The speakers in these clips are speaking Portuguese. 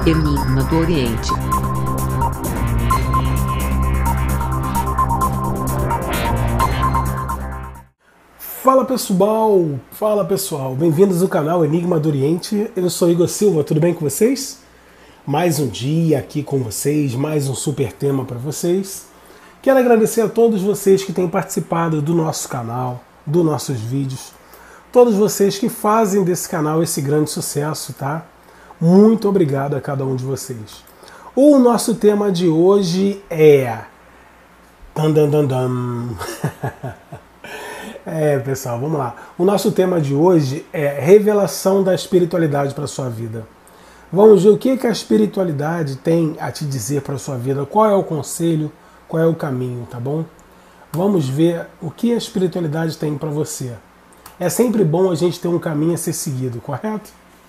Enigma do Oriente. Fala pessoal, bem-vindos ao canal Enigma do Oriente. Eu sou Igor Silva, tudo bem com vocês? Mais um dia aqui com vocês, mais um super tema para vocês. Quero agradecer a todos vocês que têm participado do nosso canal, dos nossos vídeos, todos vocês que fazem desse canal esse grande sucesso, tá? Muito obrigado a cada um de vocês. O nosso tema de hoje é... pessoal, vamos lá. O nosso tema de hoje é revelação da espiritualidade para a sua vida. Vamos ver o que a espiritualidade tem a te dizer para a sua vida, qual é o conselho, qual é o caminho, tá bom? Vamos ver o que a espiritualidade tem para você. É sempre bom a gente ter um caminho a ser seguido, correto?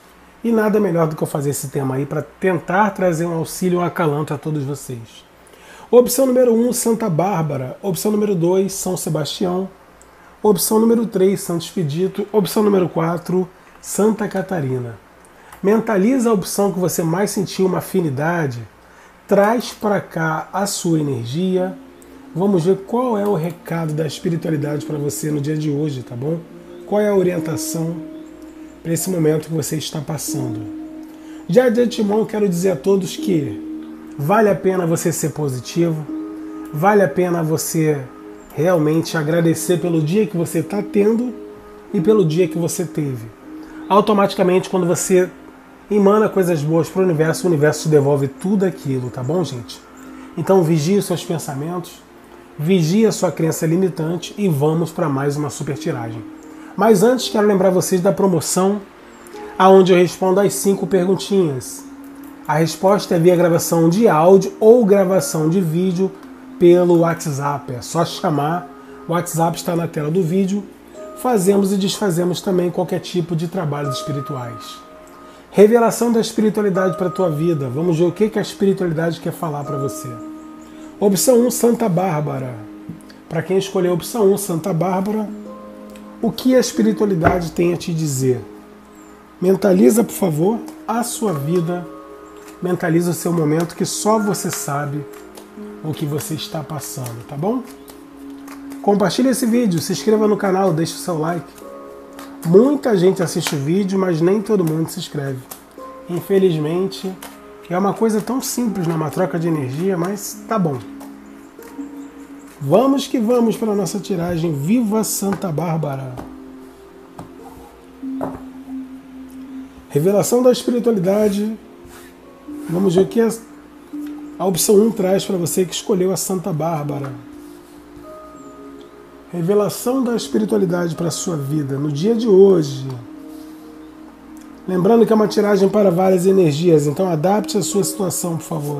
E nada melhor do que eu fazer esse tema aí para tentar trazer um auxílio, um acalanto a todos vocês. Opção número 1, Santa Bárbara. Opção número 2, São Sebastião. Opção número 3, Santo Expedito. Opção número 4, Santa Catarina. Mentaliza a opção que você mais sentiu uma afinidade. Traz para cá a sua energia. Vamos ver qual é o recado da espiritualidade para você no dia de hoje, tá bom? Qual é a orientação para esse momento que você está passando. Já de antemão, quero dizer a todos que vale a pena você ser positivo, vale a pena você realmente agradecer pelo dia que você está tendo e pelo dia que você teve. Automaticamente, quando você emana coisas boas para o universo te devolve tudo aquilo, tá bom, gente? Então vigie os seus pensamentos, vigie a sua crença limitante e vamos para mais uma super tiragem. Mas antes, quero lembrar vocês da promoção onde eu respondo as 5 perguntinhas. A resposta é via gravação de áudio ou gravação de vídeo pelo WhatsApp. É só chamar, o WhatsApp está na tela do vídeo. Fazemos e desfazemos também qualquer tipo de trabalhos espirituais. Revelação da espiritualidade para a tua vida. Vamos ver o que a espiritualidade quer falar para você. Opção 1, Santa Bárbara. Para quem escolheu a opção 1, Santa Bárbara, o que a espiritualidade tem a te dizer? Mentaliza, por favor, a sua vida. Mentaliza o seu momento que só você sabe o que você está passando, tá bom? Compartilhe esse vídeo, se inscreva no canal, deixe o seu like. Muita gente assiste o vídeo, mas nem todo mundo se inscreve. Infelizmente, é uma coisa tão simples, né? Uma troca de energia, mas tá bom. Vamos que vamos para a nossa tiragem. Viva Santa Bárbara! Revelação da espiritualidade. Vamos ver o que a opção 1 traz para você que escolheu a Santa Bárbara. Revelação da espiritualidade para a sua vida no dia de hoje. Lembrando que é uma tiragem para várias energias, então adapte a sua situação, por favor.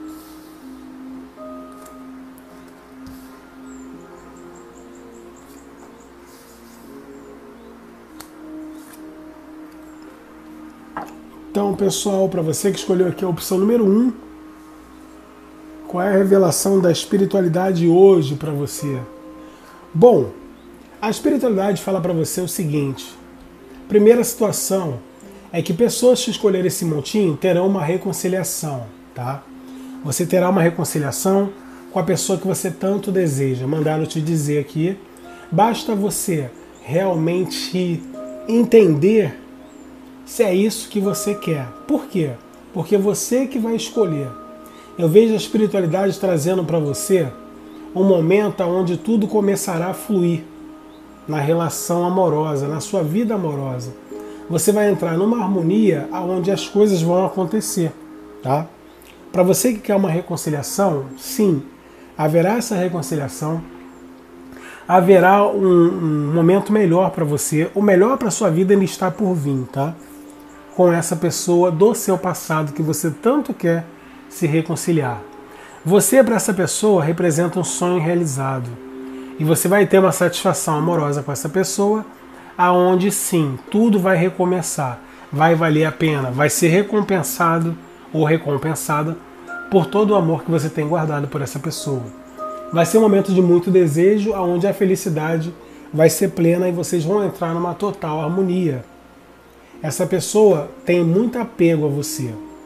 Então, pessoal, para você que escolheu aqui a opção número 1, qual é a revelação da espiritualidade hoje para você? Bom, a espiritualidade fala para você o seguinte. Primeira situação é que pessoas que escolherem esse montinho terão uma reconciliação, tá? Você terá uma reconciliação com a pessoa que você tanto deseja. Mandaram te dizer aqui, basta você realmente entender se é isso que você quer. Por quê? Porque você que vai escolher. Eu vejo a espiritualidade trazendo para você um momento onde tudo começará a fluir na relação amorosa, na sua vida amorosa. Você vai entrar numa harmonia onde as coisas vão acontecer, tá? Para você que quer uma reconciliação, sim, haverá essa reconciliação. Haverá um momento melhor para você. O melhor para a sua vida ainda está por vir, tá? Com essa pessoa do seu passado que você tanto quer se reconciliar. Você, para essa pessoa, representa um sonho realizado. E você vai ter uma satisfação amorosa com essa pessoa, aonde sim, tudo vai recomeçar. Vai valer a pena, vai ser recompensado ou recompensada por todo o amor que você tem guardado por essa pessoa. Vai ser um momento de muito desejo, onde a felicidade vai ser plena e vocês vão entrar numa total harmonia. Essa pessoa tem muito apego a você.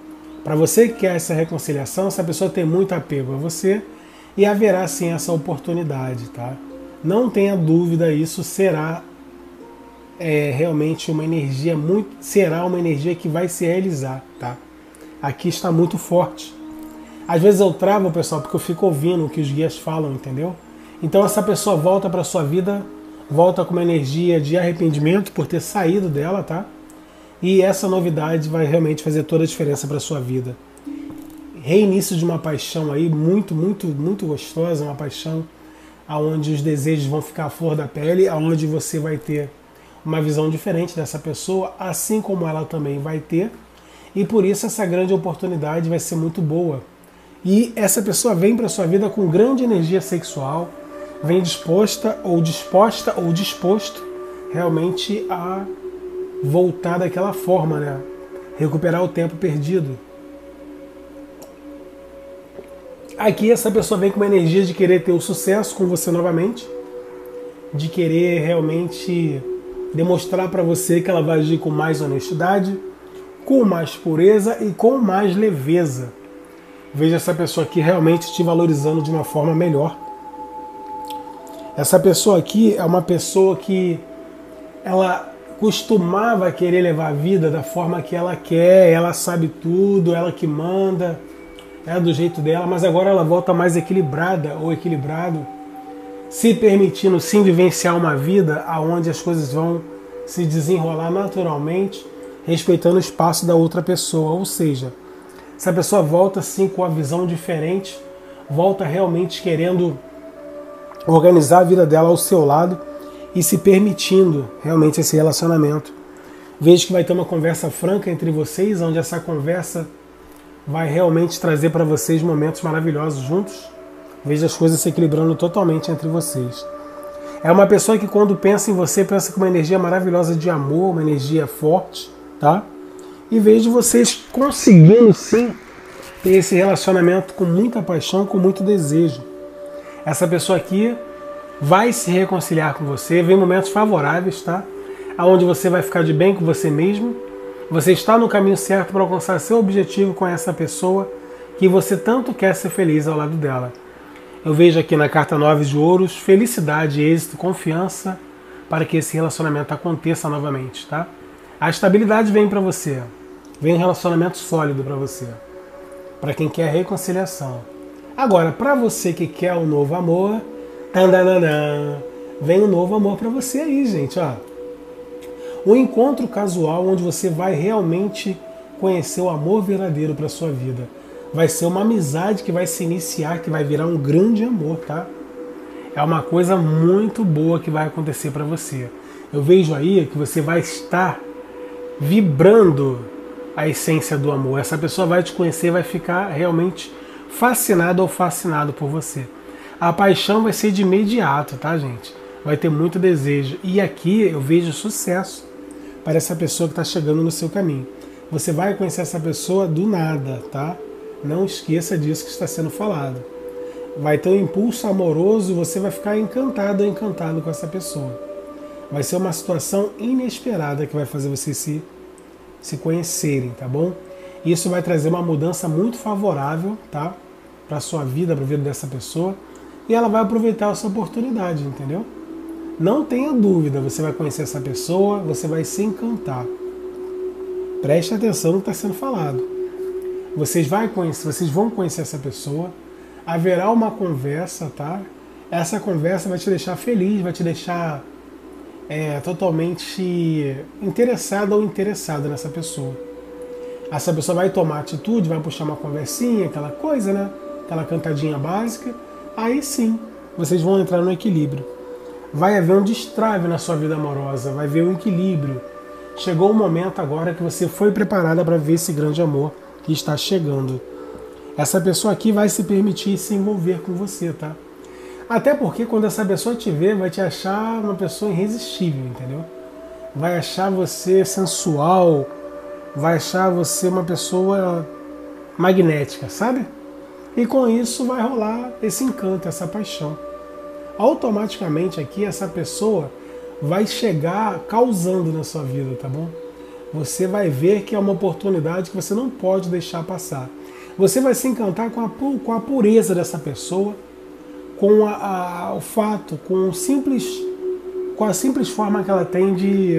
Para você que quer essa reconciliação, essa pessoa tem muito apego a você e haverá sim essa oportunidade, tá? Não tenha dúvida, isso será realmente uma energia será uma energia que vai se realizar, tá? Aqui está muito forte. Às vezes eu travo, pessoal, porque eu fico ouvindo o que os guias falam, entendeu? Então essa pessoa volta para sua vida, volta com uma energia de arrependimento por ter saído dela, tá? E essa novidade vai realmente fazer toda a diferença para sua vida. Reinício de uma paixão aí muito, muito, muito gostosa, uma paixão aonde os desejos vão ficar à flor da pele, aonde você vai ter uma visão diferente dessa pessoa, assim como ela também vai ter. E por isso essa grande oportunidade vai ser muito boa. E essa pessoa vem para sua vida com grande energia sexual, vem disposta ou disposto realmente a voltar daquela forma, né? Recuperar o tempo perdido. Aqui essa pessoa vem com uma energia de querer ter o sucesso com você novamente, de querer realmente demonstrar para você que ela vai agir com mais honestidade, com mais pureza e com mais leveza. Veja essa pessoa aqui realmente te valorizando de uma forma melhor. Essa pessoa aqui é uma pessoa que ela costumava querer levar a vida da forma que ela quer, ela sabe tudo, ela que manda, é do jeito dela, mas agora ela volta mais equilibrada ou equilibrado, se permitindo sim vivenciar uma vida onde as coisas vão se desenrolar naturalmente, respeitando o espaço da outra pessoa. Ou seja, essa pessoa volta sim com a visão diferente, volta realmente querendo organizar a vida dela ao seu lado e se permitindo realmente esse relacionamento. Vejo que vai ter uma conversa franca entre vocês, onde essa conversa vai realmente trazer para vocês momentos maravilhosos juntos. Veja as coisas se equilibrando totalmente entre vocês. É uma pessoa que quando pensa em você, pensa com uma energia maravilhosa de amor, uma energia forte, tá? E vejo vocês conseguindo sim ter esse relacionamento com muita paixão, com muito desejo. Essa pessoa aqui vai se reconciliar com você, vem momentos favoráveis, tá? Onde você vai ficar de bem com você mesmo. Você está no caminho certo para alcançar seu objetivo com essa pessoa que você tanto quer ser feliz ao lado dela. Eu vejo aqui na carta 9 de ouros, felicidade, êxito, confiança para que esse relacionamento aconteça novamente, tá? A estabilidade vem para você, vem um relacionamento sólido para você, para quem quer reconciliação. Agora, para você que quer um novo amor, vem um novo amor para você aí, gente, ó. Um encontro casual onde você vai realmente conhecer o amor verdadeiro para sua vida. Vai ser uma amizade que vai se iniciar, que vai virar um grande amor, tá? É uma coisa muito boa que vai acontecer para você. Eu vejo aí que você vai estar vibrando a essência do amor. Essa pessoa vai te conhecer, vai ficar realmente fascinado ou fascinado por você. A paixão vai ser de imediato, tá, gente? Vai ter muito desejo. E aqui eu vejo sucesso para essa pessoa que está chegando no seu caminho. Você vai conhecer essa pessoa do nada, tá? Não esqueça disso que está sendo falado. Vai ter um impulso amoroso e você vai ficar encantado ou encantado com essa pessoa. Vai ser uma situação inesperada que vai fazer vocês se conhecerem, tá bom? Isso vai trazer uma mudança muito favorável, tá? Para a sua vida, para a vida dessa pessoa. E ela vai aproveitar essa oportunidade, entendeu? Não tenha dúvida, você vai conhecer essa pessoa, você vai se encantar. Preste atenção no que está sendo falado. Vocês vão conhecer essa pessoa, haverá uma conversa, tá? Essa conversa vai te deixar feliz, vai te deixar totalmente interessado ou interessado nessa pessoa. Essa pessoa vai tomar atitude, vai puxar uma conversinha, aquela coisa, né? Aquela cantadinha básica. Aí sim, vocês vão entrar no equilíbrio. Vai haver um destrave na sua vida amorosa, vai haver um equilíbrio. Chegou o momento agora que você foi preparada para ver esse grande amor que está chegando. Essa pessoa aqui vai se permitir se envolver com você, tá? Até porque quando essa pessoa te ver, vai te achar uma pessoa irresistível, entendeu? Vai achar você sensual, vai achar você uma pessoa magnética, sabe? E com isso vai rolar esse encanto, essa paixão. Automaticamente aqui essa pessoa vai chegar causando na sua vida, tá bom? você vai ver que é uma oportunidade que você não pode deixar passar. Você vai se encantar com a pureza dessa pessoa, com o fato, com a simples forma que ela tem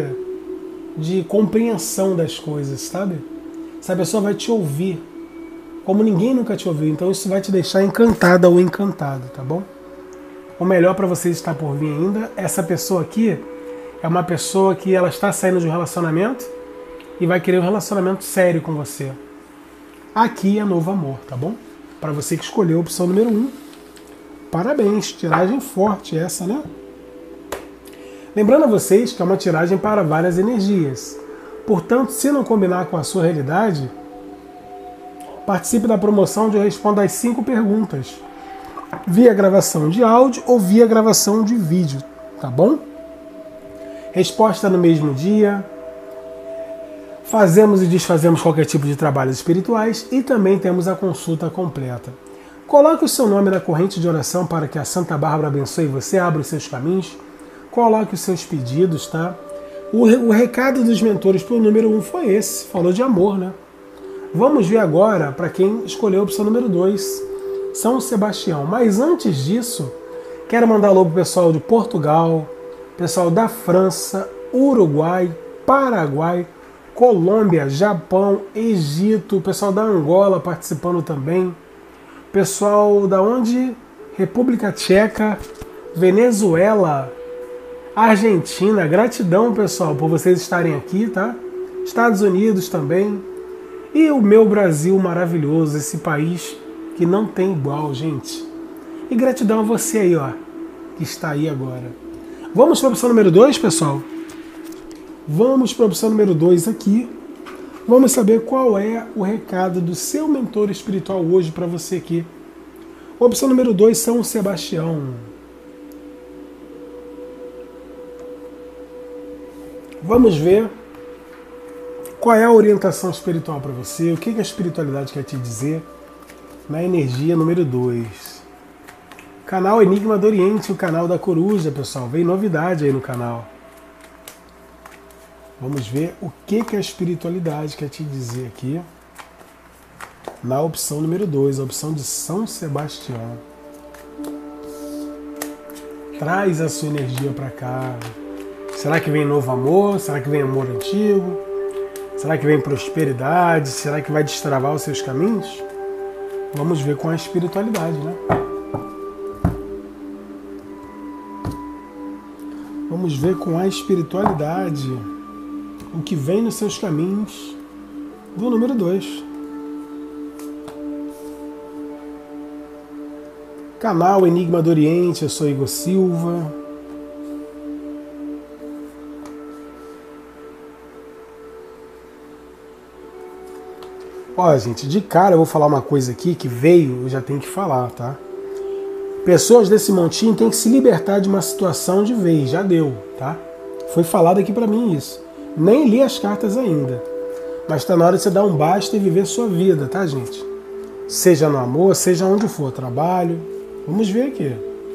de compreensão das coisas, sabe? Essa pessoa vai te ouvir como ninguém nunca te ouviu, então isso vai te deixar encantada ou encantado, tá bom? O melhor para você está por vir ainda. Essa pessoa aqui é uma pessoa que ela está saindo de um relacionamento e vai querer um relacionamento sério com você. Aqui é novo amor, tá bom? Para você que escolheu a opção número 1. Parabéns, tiragem forte essa, né? Lembrando a vocês que é uma tiragem para várias energias. Portanto, se não combinar com a sua realidade, participe da promoção onde eu respondo as 5 perguntas, via gravação de áudio ou via gravação de vídeo, tá bom? Resposta no mesmo dia. Fazemos e desfazemos qualquer tipo de trabalhos espirituais e também temos a consulta completa. Coloque o seu nome na corrente de oração para que a Santa Bárbara abençoe você, abra os seus caminhos. Coloque os seus pedidos, tá? O recado dos mentores para o número 1 foi esse, falou de amor, né? Vamos ver agora para quem escolheu a opção número 2, São Sebastião. Mas antes disso, quero mandar alô pro pessoal de Portugal, pessoal da França, Uruguai, Paraguai, Colômbia, Japão, Egito, pessoal da Angola participando também, pessoal da onde? República Tcheca, Venezuela, Argentina. Gratidão, pessoal, por vocês estarem aqui, tá? Estados Unidos também. E o meu Brasil maravilhoso, esse país que não tem igual, gente. E gratidão a você aí, ó, que está aí agora. Vamos para a opção número 2, pessoal? Vamos para a opção número 2 aqui. Vamos saber qual é o recado do seu mentor espiritual hoje para você aqui. Opção número 2, São Sebastião. Vamos ver qual é a orientação espiritual para você, o que a espiritualidade quer te dizer na energia número 2. Canal Enigma do Oriente, o canal da Coruja, pessoal. Vem novidade aí no canal. Vamos ver o que a espiritualidade quer te dizer aqui na opção número 2, a opção de São Sebastião. Traz a sua energia para cá. Será que vem novo amor? Será que vem amor antigo? Será que vem prosperidade? Será que vai destravar os seus caminhos? Vamos ver com a espiritualidade, né? Vamos ver com a espiritualidade o que vem nos seus caminhos do número 2. Canal Enigma do Oriente, eu sou Igor Silva. Ó, gente, de cara eu vou falar uma coisa aqui que veio, eu já tenho que falar, tá? Pessoas desse montinho têm que se libertar de uma situação de vez, já deu, tá? Foi falado aqui pra mim isso. Nem li as cartas ainda. Mas tá na hora de você dar um basta e viver sua vida, tá, gente? Seja no amor, seja onde for, trabalho. Vamos ver aqui.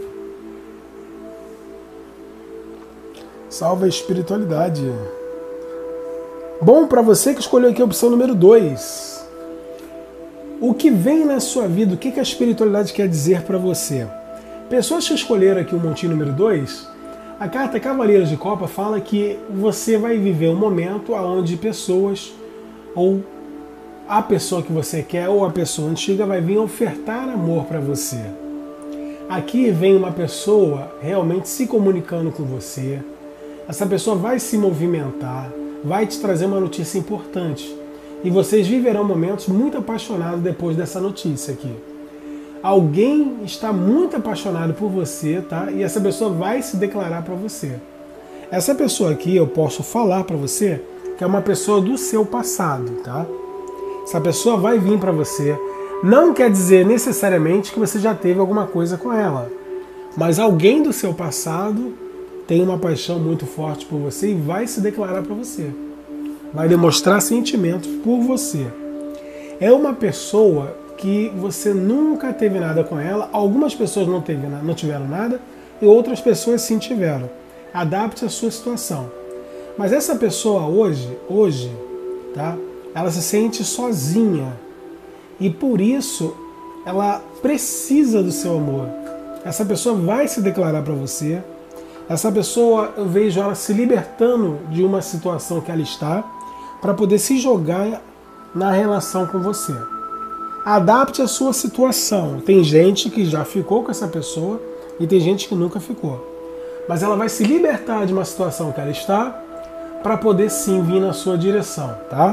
Salve a espiritualidade. Bom, pra você que escolheu aqui a opção número 2. O que vem na sua vida, o que a espiritualidade quer dizer para você? Pessoas que escolheram aqui o montinho número 2, a carta Cavaleiros de Copa fala que você vai viver um momento onde pessoas, ou a pessoa que você quer, ou a pessoa antiga vai vir ofertar amor para você. Aqui vem uma pessoa realmente se comunicando com você. Essa pessoa vai se movimentar, vai te trazer uma notícia importante. E vocês viverão momentos muito apaixonados depois dessa notícia aqui. Alguém está muito apaixonado por você, tá? E essa pessoa vai se declarar para você. Essa pessoa aqui, eu posso falar para você que é uma pessoa do seu passado, tá? Essa pessoa vai vir para você. Não quer dizer necessariamente que você já teve alguma coisa com ela. Mas alguém do seu passado tem uma paixão muito forte por você e vai se declarar para você. Vai demonstrar sentimentos por você. É uma pessoa que você nunca teve nada com ela. Algumas pessoas não tiveram nada e outras pessoas sim tiveram. Adapte a sua situação. Mas essa pessoa hoje, tá? Ela se sente sozinha e por isso ela precisa do seu amor. Essa pessoa vai se declarar para você. Essa pessoa, eu vejo ela se libertando de uma situação que ela está para poder se jogar na relação com você. Adapte a sua situação. Tem gente que já ficou com essa pessoa e tem gente que nunca ficou. Mas ela vai se libertar de uma situação que ela está para poder sim vir na sua direção, tá?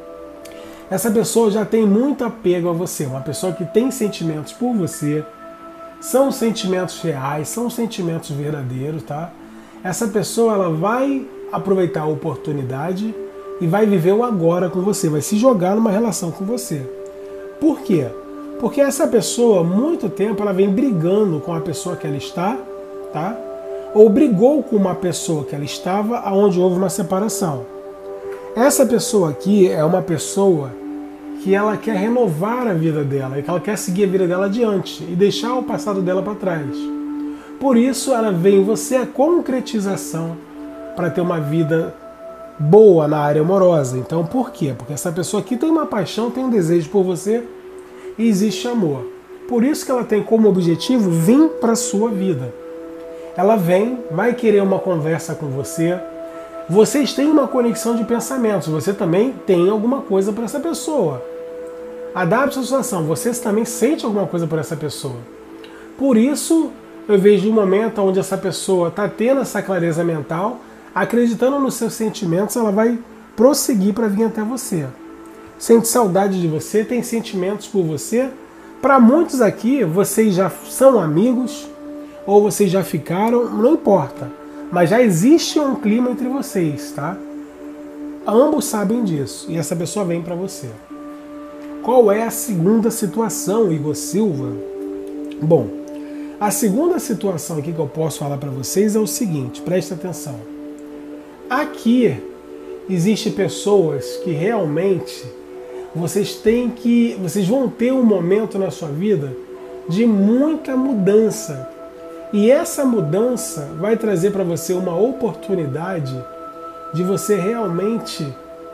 Essa pessoa já tem muito apego a você, uma pessoa que tem sentimentos por você, são sentimentos reais, são sentimentos verdadeiros, tá? Essa pessoa ela vai aproveitar a oportunidade e vai viver o agora com você, vai se jogar numa relação com você. Por quê? Porque essa pessoa, há muito tempo, ela vem brigando com a pessoa que ela está, tá? Ou brigou com uma pessoa que ela estava, aonde houve uma separação. Essa pessoa aqui é uma pessoa que ela quer renovar a vida dela, que ela quer seguir a vida dela adiante e deixar o passado dela para trás. Por isso ela vê em você a concretização para ter uma vida boa na área amorosa. Então por quê? Porque essa pessoa aqui tem uma paixão, tem um desejo por você e existe amor. Por isso que ela tem como objetivo vir para a sua vida. Ela vem, vai querer uma conversa com você. Vocês têm uma conexão de pensamentos. Você também tem alguma coisa para essa pessoa. Adapte a situação. Você também sente alguma coisa por essa pessoa. Por isso, eu vejo um momento onde essa pessoa está tendo essa clareza mental, acreditando nos seus sentimentos, ela vai prosseguir para vir até você. Sente saudade de você, tem sentimentos por você. Para muitos aqui, vocês já são amigos, ou vocês já ficaram, não importa. Mas já existe um clima entre vocês, tá? Ambos sabem disso, e essa pessoa vem para você. Qual é a segunda situação, Igor Silva? Bom, a segunda situação aqui que eu posso falar para vocês é o seguinte, presta atenção. Aqui existem pessoas que realmente vocês vão ter um momento na sua vida de muita mudança. E essa mudança vai trazer para você uma oportunidade de você realmente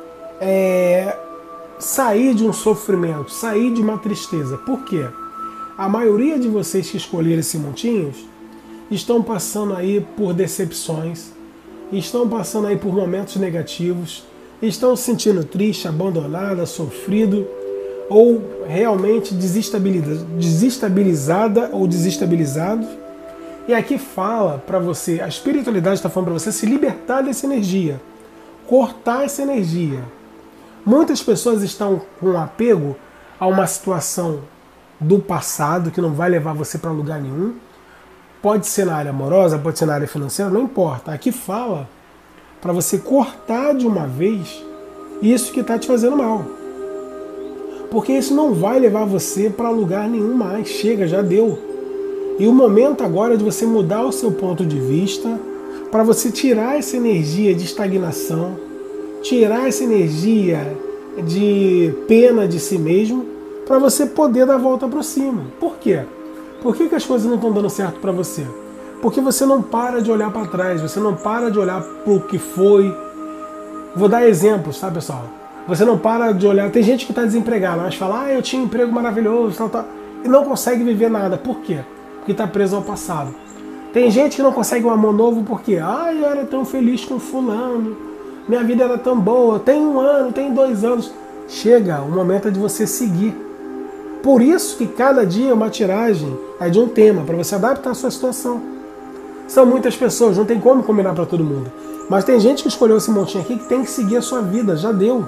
sair de um sofrimento, sair de uma tristeza. Por quê? A maioria de vocês que escolheram esse montinhos estão passando aí por decepções, estão passando aí por momentos negativos, estão se sentindo triste, abandonada, sofrido ou realmente desestabilizada ou desestabilizado. E aqui fala para você, a espiritualidade está falando para você se libertar dessa energia, cortar essa energia. Muitas pessoas estão com apego a uma situação do passado que não vai levar você para lugar nenhum. Pode ser na área amorosa, pode ser na área financeira, não importa. Aqui fala para você cortar de uma vez isso que está te fazendo mal. Porque isso não vai levar você para lugar nenhum mais. Chega, já deu. E o momento agora é de você mudar o seu ponto de vista para você tirar essa energia de estagnação, tirar essa energia de pena de si mesmo, para você poder dar a volta para cima. Por quê? Por que as coisas não estão dando certo para você? Porque você não para de olhar para trás, você não para de olhar para o que foi. Vou dar exemplos, tá, pessoal? Você não para de olhar. Tem gente que está desempregada, mas fala, eu tinha um emprego maravilhoso, tal, e não consegue viver nada. Por quê? Porque está preso ao passado. Tem gente que não consegue um amor novo porque eu era tão feliz com fulano, minha vida era tão boa, tem 1 ano, tem 2 anos. Chega, o momento é de você seguir. Por isso que cada dia é uma tiragem, é de um tema, para você adaptar a sua situação. São muitas pessoas, não tem como combinar para todo mundo. Mas tem gente que escolheu esse montinho aqui que tem que seguir a sua vida, já deu.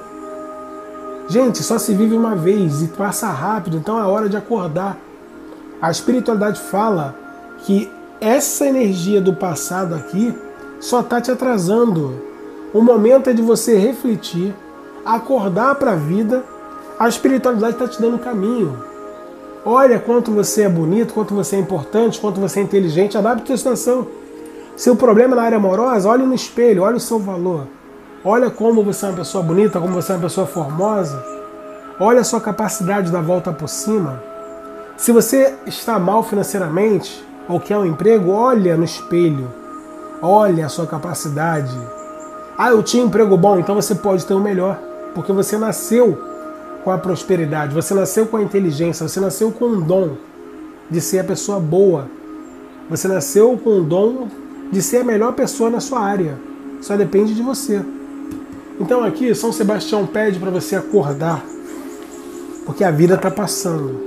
Gente, só se vive uma vez e passa rápido, então é hora de acordar. A espiritualidade fala que essa energia do passado aqui só está te atrasando. O momento é de você refletir, acordar para a vida. A espiritualidade está te dando caminho. Olha quanto você é bonito, quanto você é importante, quanto você é inteligente. Adapte a sua situação. Se o problema é na área amorosa, olhe no espelho, olhe o seu valor. Olha como você é uma pessoa bonita, como você é uma pessoa formosa. Olha a sua capacidade de dar a volta por cima. Se você está mal financeiramente ou quer um emprego, olha no espelho. Olha a sua capacidade. Eu tinha um emprego bom, então você pode ter o melhor. porque você nasceu com a prosperidade, você nasceu com a inteligência, você nasceu com o dom de ser a pessoa boa. Você nasceu com o dom de ser a melhor pessoa na sua área. Só depende de você. Então aqui, São Sebastião pede para você acordar, porque a vida está passando.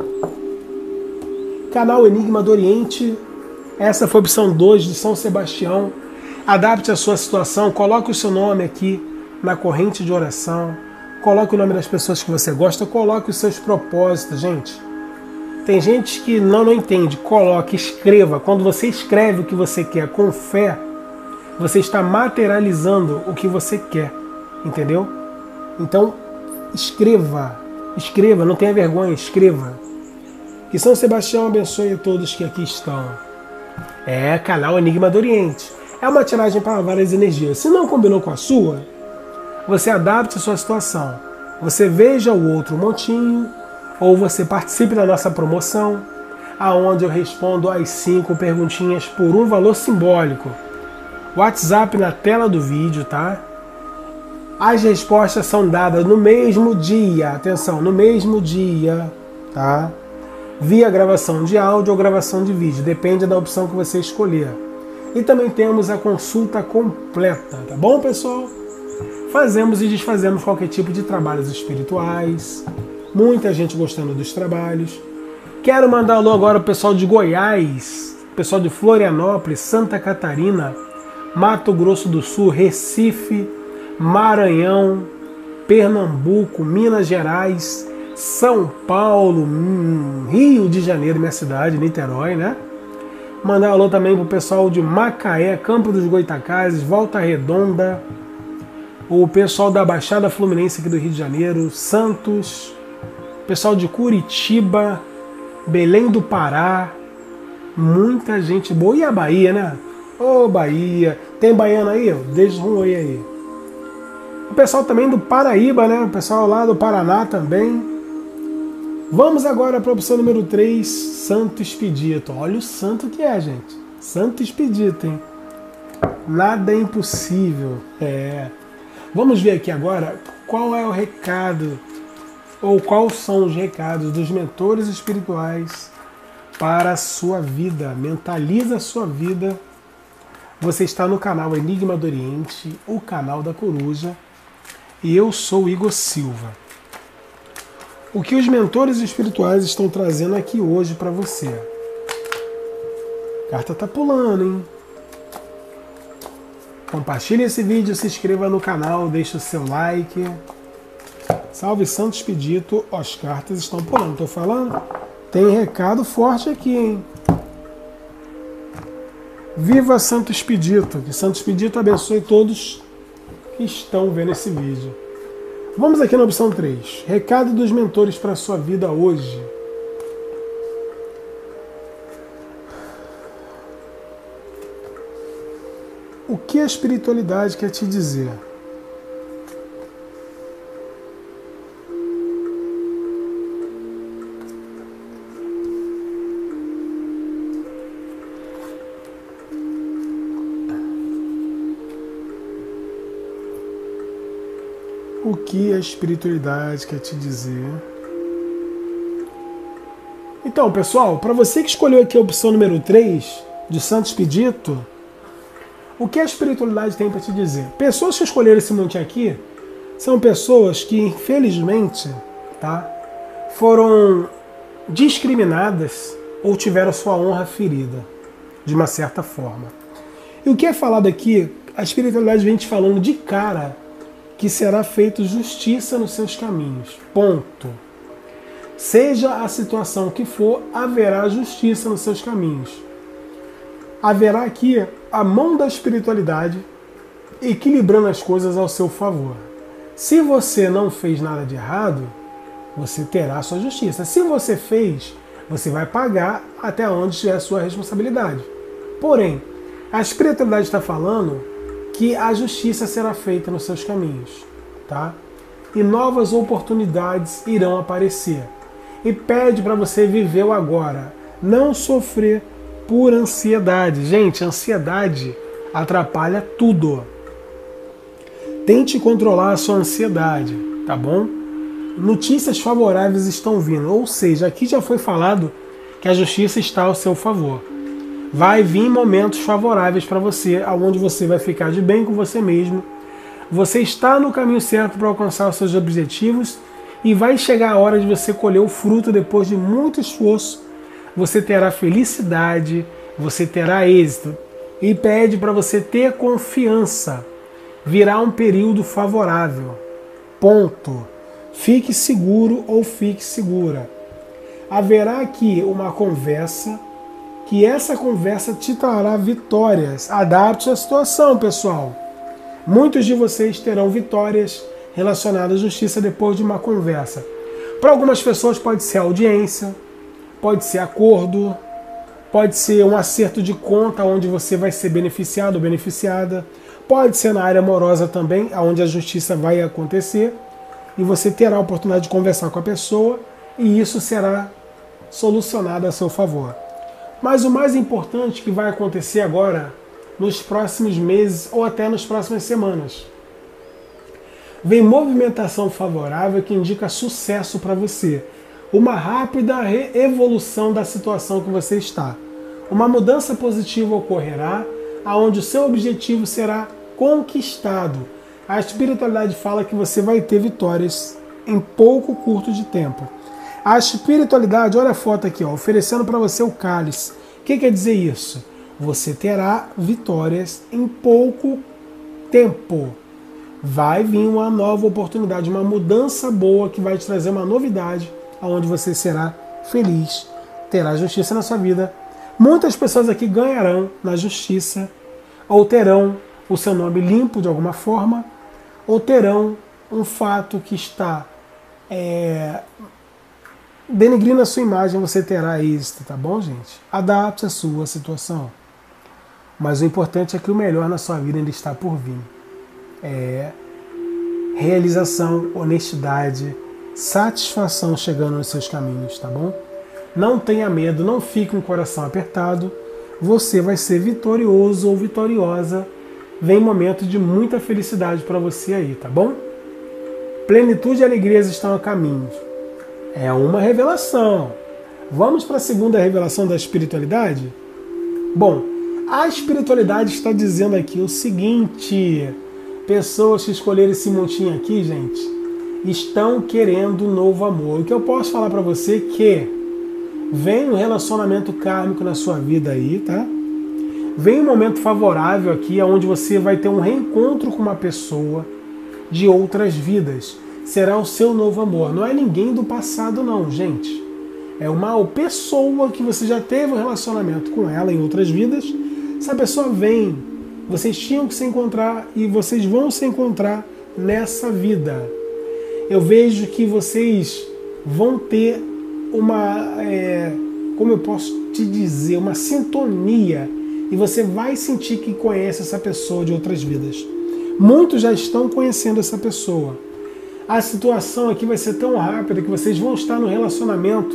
Canal Enigma do Oriente, essa foi a opção 2 de São Sebastião. Adapte a sua situação, coloque o seu nome aqui na corrente de oração, coloque o nome das pessoas que você gosta, coloque os seus propósitos, gente. Tem gente que não entende, coloque, escreva. Quando você escreve o que você quer com fé, você está materializando o que você quer, entendeu? Então, escreva, não tenha vergonha, escreva. Que São Sebastião abençoe a todos que aqui estão. Canal Enigma do Oriente. É uma tiragem para várias energias. Se não combinou com a sua, você adapte a sua situação. Você veja o outro montinho, ou você participe da nossa promoção, aonde eu respondo as 5 perguntinhas por um valor simbólico. WhatsApp na tela do vídeo, tá? As respostas são dadas no mesmo dia, atenção, no mesmo dia, tá? Via gravação de áudio ou gravação de vídeo, depende da opção que você escolher. E também temos a consulta completa, tá bom, pessoal? Fazemos e desfazemos qualquer tipo de trabalhos espirituais, muita gente gostando dos trabalhos. Quero mandar alô agora pro pessoal de Goiás, pessoal de Florianópolis, Santa Catarina, Mato Grosso do Sul, Recife, Maranhão, Pernambuco, Minas Gerais, São Paulo, Rio de Janeiro, minha cidade, Niterói, né? Mandar alô também pro pessoal de Macaé, Campo dos Goitacazes, Volta Redonda, o pessoal da Baixada Fluminense aqui do Rio de Janeiro, Santos, pessoal de Curitiba, Belém do Pará, muita gente boa. E a Bahia, né? Ô, Bahia, tem baiano aí? Deixa um oi aí. O pessoal também do Paraíba, né? O pessoal lá do Paraná também. Vamos agora para a opção número 3, Santo Expedito. Olha o santo que é, gente. Santo Expedito, hein? Nada é impossível. Vamos ver aqui agora qual é o recado, ou quais são os recados dos mentores espirituais para a sua vida. Mentaliza a sua vida. Você está no canal Enigma do Oriente, o canal da Coruja, e eu sou Igor Silva. O que os mentores espirituais estão trazendo aqui hoje para você? A carta tá pulando, hein? Compartilhe esse vídeo, se inscreva no canal, deixe o seu like. Salve Santo Expedito, as cartas estão pulando. Tô falando? Tem recado forte aqui, hein? Viva Santo Expedito! Que Santo Expedito abençoe todos que estão vendo esse vídeo. Vamos aqui na opção 3. Recado dos mentores para a sua vida hoje. O que a espiritualidade quer te dizer? O que a espiritualidade quer te dizer? Então, pessoal, para você que escolheu aqui a opção número 3, de Santo Expedito, o que a espiritualidade tem para te dizer? Pessoas que escolheram esse monte aqui são pessoas que, infelizmente, tá, foram discriminadas ou tiveram sua honra ferida, de uma certa forma. E o que é falado aqui, a espiritualidade vem te falando de cara que será feita justiça nos seus caminhos. Ponto. Seja a situação que for, haverá justiça nos seus caminhos. Haverá aqui a mão da espiritualidade equilibrando as coisas ao seu favor. Se você não fez nada de errado, você terá a sua justiça. Se você fez, você vai pagar até onde estiver a sua responsabilidade. Porém, a espiritualidade está falando que a justiça será feita nos seus caminhos, tá? E novas oportunidades irão aparecer. E pede para você viver o agora, não sofrer por ansiedade. Gente, ansiedade atrapalha tudo. Tente controlar a sua ansiedade. tá bom? Notícias favoráveis estão vindo, ou seja, aqui já foi falado que a justiça está ao seu favor. Vai vir momentos favoráveis para você, onde você vai ficar de bem com você mesmo. Você está no caminho certo para alcançar os seus objetivos e vai chegar a hora de você colher o fruto depois de muito esforço. Você terá felicidade, você terá êxito. E pede para você ter confiança. Virá um período favorável. Ponto. Fique seguro ou fique segura. Haverá aqui uma conversa, que essa conversa te trará vitórias. Adapte a situação, pessoal. Muitos de vocês terão vitórias relacionadas à justiça depois de uma conversa. Para algumas pessoas pode ser audiência, pode ser acordo, pode ser um acerto de conta onde você vai ser beneficiado ou beneficiada, pode ser na área amorosa também, onde a justiça vai acontecer e você terá a oportunidade de conversar com a pessoa e isso será solucionado a seu favor. Mas o mais importante que vai acontecer agora, nos próximos meses ou até nas próximas semanas, vem movimentação favorável que indica sucesso para você. Uma rápida evolução da situação que você está. Uma mudança positiva ocorrerá, aonde o seu objetivo será conquistado. A espiritualidade fala que você vai ter vitórias em pouco curto de tempo. A espiritualidade, olha a foto aqui, ó, oferecendo para você o cálice. O que quer dizer isso? Você terá vitórias em pouco tempo. Vai vir uma nova oportunidade, uma mudança boa que vai te trazer uma novidade, onde você será feliz, terá justiça na sua vida. Muitas pessoas aqui ganharão na justiça, ou terão o seu nome limpo de alguma forma, ou terão um fato que está denegrindo a sua imagem, você terá êxito, tá bom, gente? Adapte a sua situação. Mas o importante é que o melhor na sua vida ainda está por vir. Realização, honestidade, satisfação chegando nos seus caminhos, tá bom? Não tenha medo, não fique com o coração apertado. Você vai ser vitorioso ou vitoriosa. Vem momento de muita felicidade para você aí, tá bom? Plenitude e alegrias estão a caminho. É uma revelação. Vamos para a segunda revelação da espiritualidade? Bom, a espiritualidade está dizendo aqui o seguinte: pessoas que escolheram esse montinho aqui, gente, estão querendo um novo amor. O que eu posso falar para você é que vem um relacionamento kármico na sua vida aí, tá? Vem um momento favorável aqui, onde você vai ter um reencontro com uma pessoa de outras vidas. Será o seu novo amor. Não é ninguém do passado não, gente. É uma pessoa que você já teve um relacionamento com ela em outras vidas. Essa pessoa vem. Vocês tinham que se encontrar e vocês vão se encontrar nessa vida. Eu vejo que vocês vão ter uma, como eu posso te dizer, uma sintonia, e você vai sentir que conhece essa pessoa de outras vidas. Muitos já estão conhecendo essa pessoa. A situação aqui vai ser tão rápida que vocês vão estar no relacionamento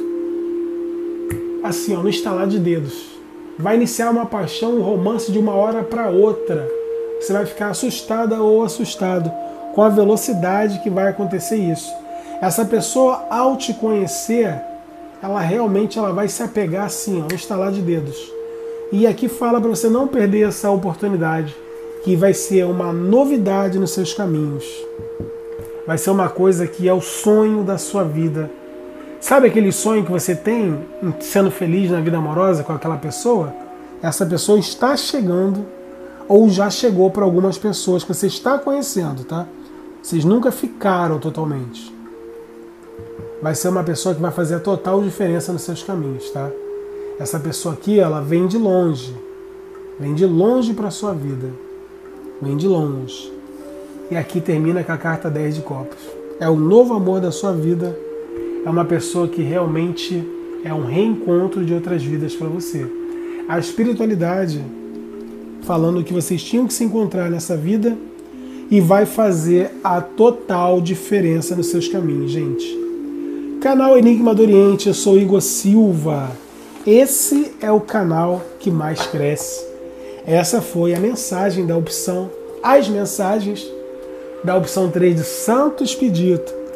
assim, ó, no estalar de dedos. Vai iniciar uma paixão, um romance de uma hora para outra. Você vai ficar assustada ou assustado com a velocidade que vai acontecer isso. Essa pessoa, ao te conhecer, ela realmente vai se apegar assim, ó, no estalar de dedos. E aqui fala para você não perder essa oportunidade, que vai ser uma novidade nos seus caminhos. Vai ser uma coisa que é o sonho da sua vida. Sabe aquele sonho que você tem sendo feliz na vida amorosa com aquela pessoa? Essa pessoa está chegando ou já chegou para algumas pessoas que você está conhecendo, tá? Vocês nunca ficaram totalmente. Vai ser uma pessoa que vai fazer a total diferença nos seus caminhos, tá? Essa pessoa aqui, ela vem de longe para a sua vida. Vem de longe. E aqui termina com a carta 10 de copas. É o novo amor da sua vida. É uma pessoa que realmente é um reencontro de outras vidas para você. A espiritualidade falando que vocês tinham que se encontrar nessa vida e vai fazer a total diferença nos seus caminhos, gente. Canal Enigma do Oriente, eu sou Igor Silva. Esse é o canal que mais cresce. Essa foi a mensagem da opção, as mensagens da opção 3 de Santo Expedito.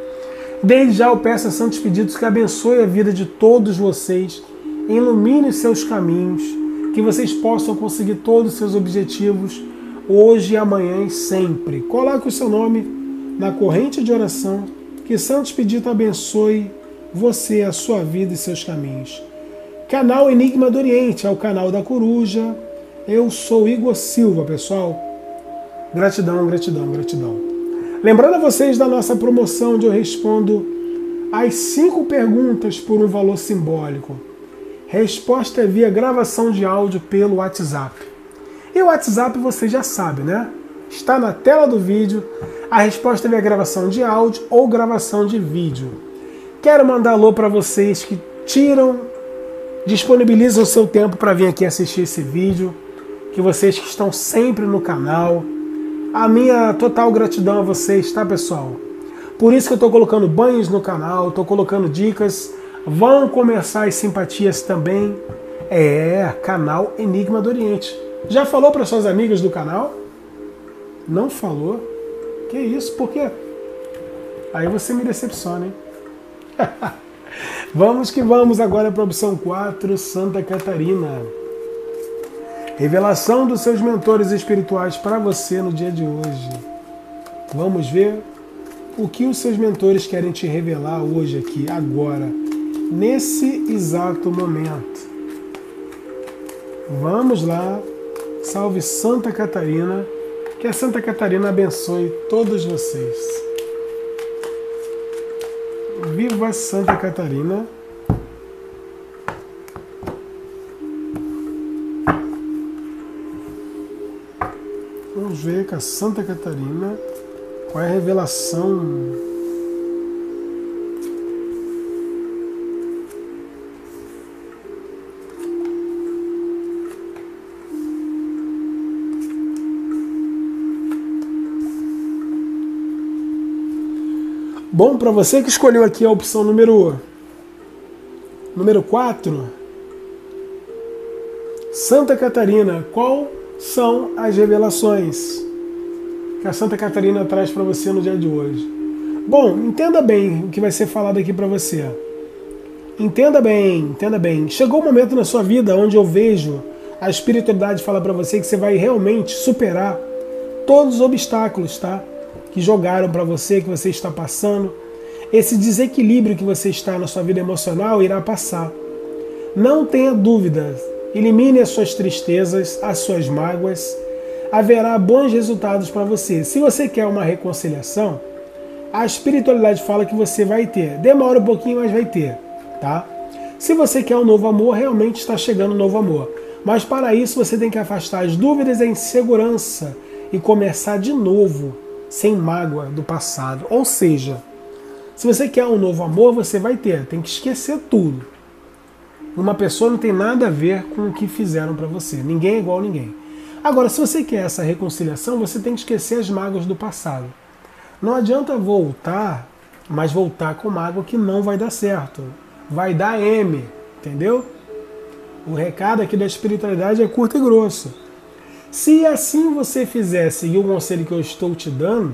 Desde já eu peço a Santos Pedidos que abençoe a vida de todos vocês, ilumine seus caminhos, que vocês possam conseguir todos os seus objetivos, hoje, amanhã e sempre. Coloque o seu nome na corrente de oração, que Santos Pedidos abençoe você, a sua vida e seus caminhos. Canal Enigma do Oriente, é o canal da Coruja. Eu sou Igor Silva, pessoal. Gratidão, gratidão, gratidão. Lembrando a vocês da nossa promoção onde eu respondo as 5 perguntas por um valor simbólico. Resposta é via gravação de áudio pelo WhatsApp. E o WhatsApp você já sabe, né? Está na tela do vídeo. A resposta é via gravação de áudio ou gravação de vídeo. Quero mandar alô para vocês que disponibilizam o seu tempo para vir aqui assistir esse vídeo. Que vocês que estão sempre no canal. A minha total gratidão a vocês, tá, pessoal? Por isso que eu estou colocando banhos no canal, estou colocando dicas. Vão começar as simpatias também. Canal Enigma do Oriente. Já falou para suas amigas do canal? Não falou? Que isso? Por quê? Aí você me decepciona, hein? Vamos que vamos agora para a opção 4, Santa Catarina. Revelação dos seus mentores espirituais para você no dia de hoje. Vamos ver o que os seus mentores querem te revelar hoje aqui, agora, nesse exato momento. Vamos lá. Salve Santa Catarina. Que a Santa Catarina abençoe todos vocês. Viva Santa Catarina. Vamos ver com a Santa Catarina qual é a revelação. Bom, para você que escolheu aqui a opção número 4, Santa Catarina, qual são as revelações que a Santa Catarina traz para você no dia de hoje? Bom, entenda bem o que vai ser falado aqui para você. Entenda bem, entenda bem. Chegou um momento na sua vida onde eu vejo a espiritualidade falar para você que você vai realmente superar todos os obstáculos, tá? Que jogaram para você, que você está passando. Esse desequilíbrio que você está na sua vida emocional irá passar. Não tenha dúvidas. Elimine as suas tristezas, as suas mágoas. Haverá bons resultados para você. Se você quer uma reconciliação, a espiritualidade fala que você vai ter. Demora um pouquinho, mas vai ter, tá? Se você quer um novo amor, realmente está chegando um novo amor. Mas para isso você tem que afastar as dúvidas e a insegurança e começar de novo, sem mágoa do passado. Ou seja, se você quer um novo amor, você vai ter. Tem que esquecer tudo. Uma pessoa não tem nada a ver com o que fizeram para você. Ninguém é igual a ninguém. Agora, se você quer essa reconciliação, você tem que esquecer as mágoas do passado. Não adianta voltar, mas voltar com mágoa que não vai dar certo. Vai dar M, entendeu? O recado aqui da espiritualidade é curto e grosso. Se assim você fizer, seguir o conselho que eu estou te dando,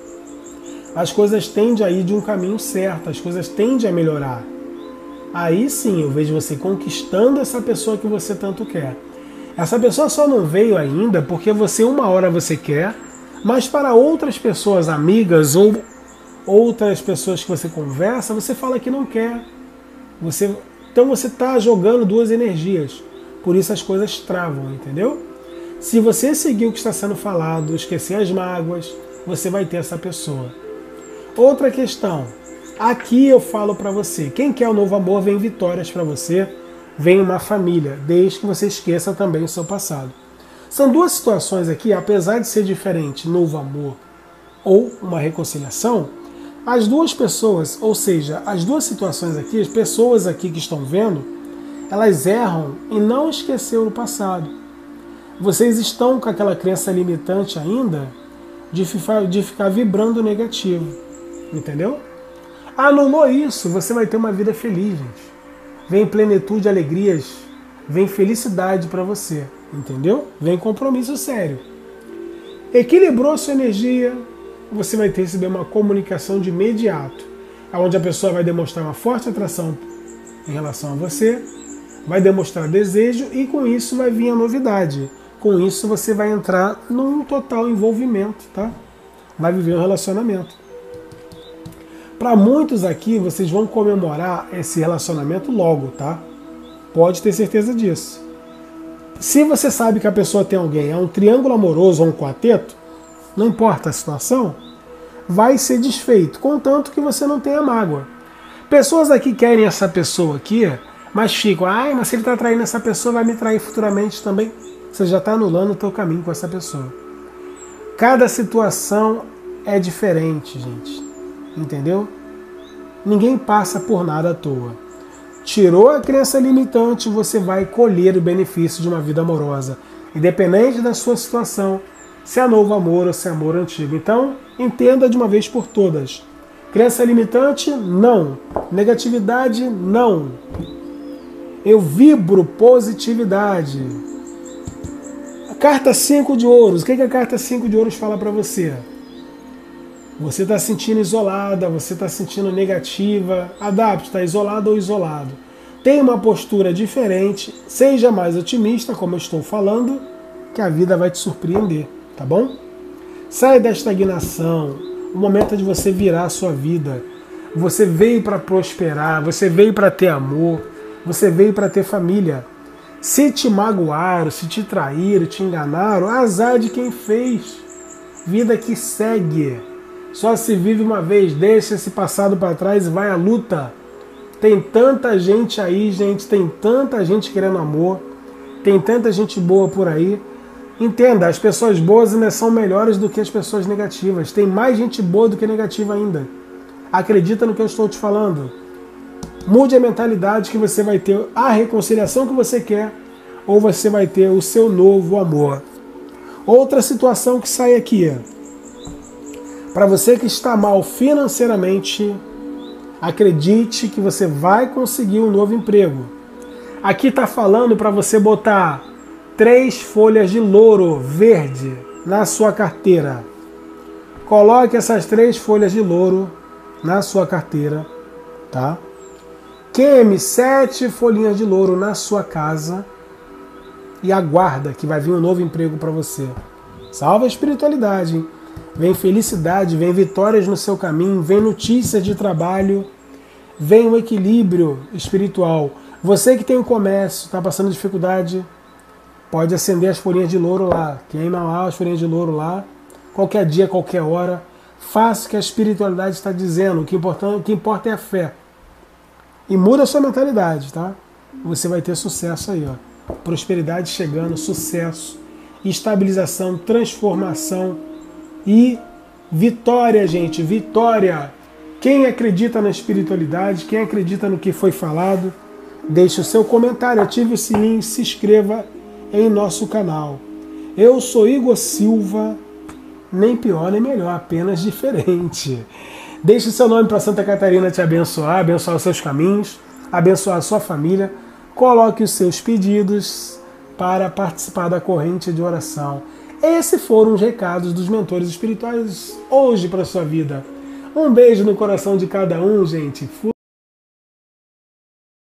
as coisas tendem a ir de um caminho certo, as coisas tendem a melhorar. Aí sim eu vejo você conquistando essa pessoa que você tanto quer. Essa pessoa só não veio ainda porque você uma hora você quer, mas para outras pessoas, amigas ou outras pessoas que você conversa, você fala que não quer. Então você está jogando duas energias. Por isso as coisas travam, entendeu? Se você seguir o que está sendo falado, esquecer as mágoas, você vai ter essa pessoa. Outra questão. Aqui eu falo para você, quem quer o novo amor, vem vitórias para você, vem uma família, desde que você esqueça também o seu passado. São duas situações aqui, apesar de ser diferente, novo amor ou uma reconciliação, as duas pessoas, ou seja, as duas situações aqui, as pessoas aqui que estão vendo, elas erram em não esquecer o passado. Vocês estão com aquela crença limitante ainda de ficar vibrando negativo, entendeu? Anulou isso, você vai ter uma vida feliz, gente. Vem plenitude, alegrias, vem felicidade para você, entendeu? Vem compromisso sério. Equilibrou sua energia, você vai receber uma comunicação de imediato. onde a pessoa vai demonstrar uma forte atração em relação a você, vai demonstrar desejo e com isso vai vir a novidade. Com isso você vai entrar num total envolvimento, tá? Vai viver um relacionamento. Para muitos aqui, vocês vão comemorar esse relacionamento logo, tá? Pode ter certeza disso. Se você sabe que a pessoa tem alguém, é um triângulo amoroso ou um quarteto, não importa a situação, vai ser desfeito, contanto que você não tenha mágoa. Pessoas aqui querem essa pessoa aqui, mas ficam, mas se ele está traindo essa pessoa, vai me trair futuramente também. Você já está anulando o teu caminho com essa pessoa. Cada situação é diferente, gente. Entendeu? Ninguém passa por nada à toa. Tirou a crença limitante, você vai colher o benefício de uma vida amorosa. Independente da sua situação, se é novo amor ou se é amor antigo. Então, entenda de uma vez por todas. Crença limitante, não. Negatividade, não. Eu vibro positividade. A carta 5 de ouros. O que a carta 5 de ouros fala para você? Você está se sentindo isolada, você está se sentindo negativa. Adapte, está isolado ou isolado. Tenha uma postura diferente, seja mais otimista, como eu estou falando, que a vida vai te surpreender, tá bom? Saia da estagnação, o momento é de você virar a sua vida. Você veio para prosperar, você veio para ter amor, você veio para ter família. Se te magoaram, se te traíram, te enganaram, azar de quem fez. Vida que segue. Só se vive uma vez, deixa esse passado para trás e vai à luta. Tem tanta gente aí, gente, tem tanta gente querendo amor, tem tanta gente boa por aí. Entenda, as pessoas boas ainda são melhores do que as pessoas negativas. Tem mais gente boa do que negativa ainda. Acredita no que eu estou te falando. Mude a mentalidade que você vai ter a reconciliação que você quer ou você vai ter o seu novo amor. Outra situação que sai aqui. Para você que está mal financeiramente, acredite que você vai conseguir um novo emprego. Aqui está falando para você botar 3 folhas de louro verde na sua carteira. Coloque essas 3 folhas de louro na sua carteira, tá? Queime 7 folhinhas de louro na sua casa e aguarda que vai vir um novo emprego para você. Salve a espiritualidade, hein? Vem felicidade, vem vitórias no seu caminho, vem notícias de trabalho, vem um equilíbrio espiritual. Você que tem um comércio, está passando dificuldade, pode acender as folhinhas de louro lá, queima lá as folhinhas de louro lá, qualquer dia, qualquer hora. Faça o que a espiritualidade está dizendo, o que importa é a fé. E muda a sua mentalidade, tá? Você vai ter sucesso aí, ó. Prosperidade chegando, sucesso, estabilização, transformação e vitória, gente, vitória. Quem acredita na espiritualidade, quem acredita no que foi falado, deixe o seu comentário, ative o sininho e se inscreva em nosso canal. Eu sou Igor Silva, nem pior nem melhor, apenas diferente. Deixe o seu nome para Santa Catarina te abençoar, abençoar os seus caminhos, abençoar a sua família. Coloque os seus pedidos para participar da corrente de oração. Esses foram os recados dos mentores espirituais hoje para a sua vida. Um beijo no coração de cada um, gente. Fui.